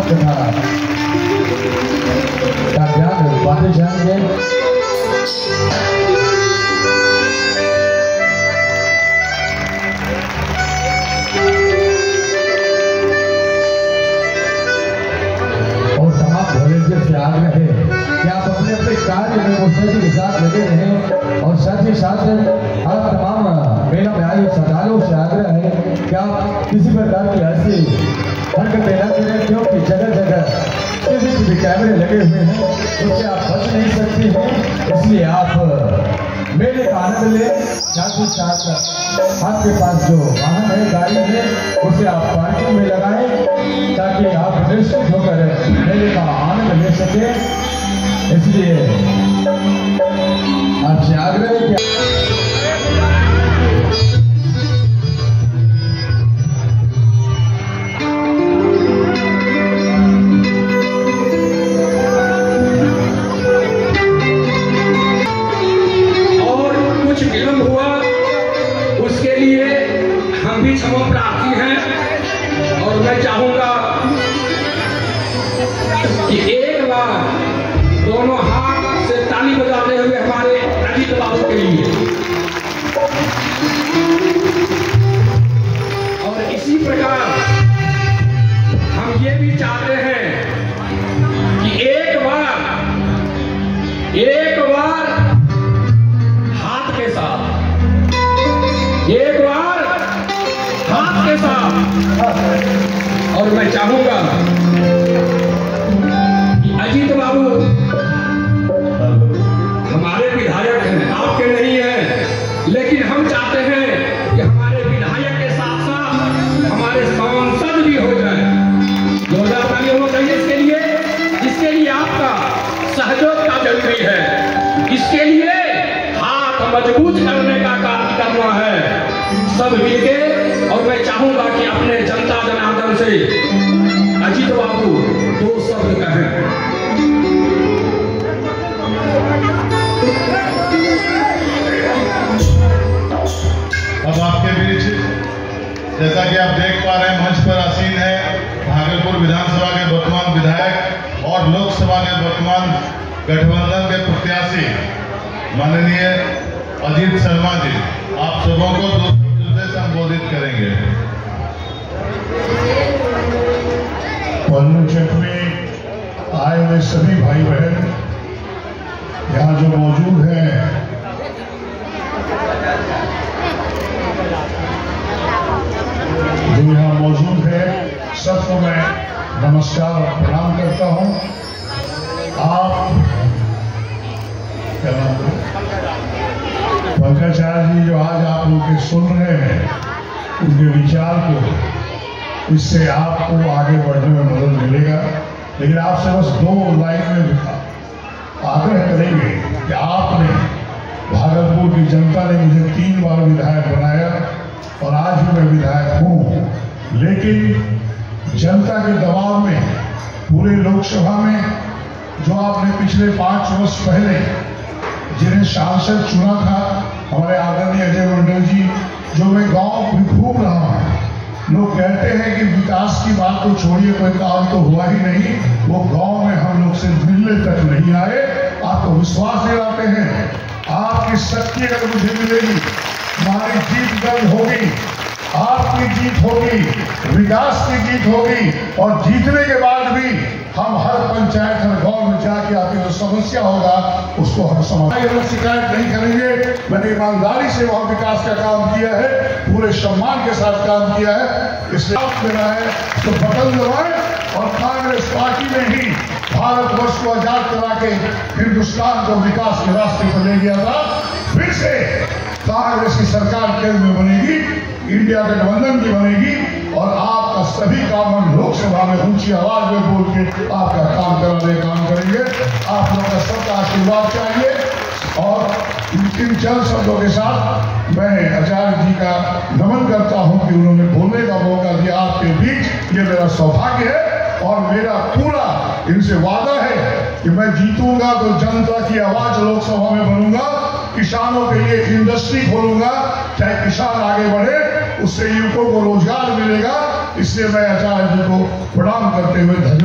कथा का ध्यान बातें जाएंगे। और समाप्त होने से आग्रह है कि आप अपने अपने कार्य में मुस्तैदी के साथ लगे रहें और साथ ही साथ आप तमाम मेला में आए श्रद्धालुओं से आग्रह है कि आप किसी प्रकार की ऐसी हरकतें न करें, क्योंकि जगह जगह किसी भी कैमरे लगे हुए हैं, उससे आप बच नहीं सकती हैं। इसलिए आप मेले का आनंद लें, साथ ही साथ आपके पास जो वाहन है, गाड़ी है, उसे आप पार्किंग में लगाएं ताकि आप निश्चित होकर मेले का आनंद ले सकें। इसलिए आपसे आग्रह है कि क्षमा प्रार्थी हैं और मैं चाहूंगा कि एक बार दोनों हाथ से ताली बजाते हुए हमारे अजीत बाबू के लिए, और इसी प्रकार हम ये भी चाहते हैं कि एक बार हाथ के साथ, एक बार हाथ के साथ। और मैं चाहूंगा कि अजीत बाबू हमारे विधायक हैं, आपके नहीं हैं, लेकिन हम चाहते हैं कि हमारे विधायक के साथ साथ हमारे सांसद भी हो जाए। 2000 होना चाहिए इसके लिए आपका सहयोग का जरूरी है। इसके लिए हाथ मजबूत करने का काम करना है सब मिलके। और मैं चाहूंगा कि अपने जनता जनार्दन से अजीत बाबू 2 शब्द कहें। अब आपके बीच जैसा कि आप देख पा रहे हैं, मंच पर आसीन है भागलपुर विधानसभा के वर्तमान विधायक और लोकसभा के वर्तमान गठबंधन के प्रत्याशी माननीय अजीत शर्मा जी। आप सबों को 2 शब्द से संबोधित करेंगे। पन्नूचक में आए हुए सभी भाई बहन यहाँ जो मौजूद हैं, जो यहाँ मौजूद है, सबको मैं नमस्कार और प्रणाम करता हूँ। आप क्या नाम है? पंकजाचार्य जी जो आज आप लोग के सुन रहे हैं, उनके विचार को, इससे आपको आगे बढ़ने में मदद मिलेगा। लेकिन आपसे बस 2 लाइन में आग्रह करेंगे कि आपने, भागलपुर की जनता ने मुझे 3 बार विधायक बनाया और आज भी मैं विधायक हूँ, लेकिन जनता के दबाव में पूरे लोकसभा में जो आपने पिछले 5 वर्ष पहले जिन्हें सांसद चुना था, हमारे आदरणीय अजय मंडल जी, जो मैं गांव भी घूम रहा हूँ, लोग कहते हैं कि विकास की बात तो छोड़िए, कोई काम तो हुआ ही नहीं, वो गांव में हम लोग से मिलने तक नहीं आए। आपको विश्वास दिलाते हैं, आपकी शक्ति अगर मुझे मिलेगी, हमारी जीत दर्ज होगी, आपकी जीत होगी, विकास की जीत होगी। और जीतने के बाद भी हम हर पंचायत, हर गांव में जाके आपकी जो समस्या होगा उसको हम समाधान, शिकायत नहीं करेंगे। मैंने ईमानदारी से वहां विकास का काम किया है, पूरे सम्मान के साथ काम किया है। इसलिए आप मेरा है तो बटन दबाएं और कांग्रेस पार्टी में ही भारतवर्ष को आजाद करा के हिंदुस्तान को विकास के रास्ते पर ले गया था। फिर से कांग्रेस की सरकार केंद्र में बनेगी, इंडिया गठबंधन की बनेगी और आपका सभी काम हम लोकसभा में ऊंची आवाज में बोल के आपका काम कराने काम करेंगे। आप लोगों का सबका आशीर्वाद चाहिए। और इन चंद शब्दों के साथ मैं आचार्य जी का नमन करता हूं कि उन्होंने बोलने का मौका दिया आपके बीच। ये मेरा सौभाग्य है और मेरा पूरा इनसे वादा है कि मैं जीतूंगा तो जनता की आवाज लोकसभा में बनूंगा, किसानों के लिए इंडस्ट्री खोलूंगा, चाहे किसान आगे बढ़े, उससे युवकों को रोजगार मिलेगा। इसलिए मैं आचार्य जी को प्रणाम करते हुए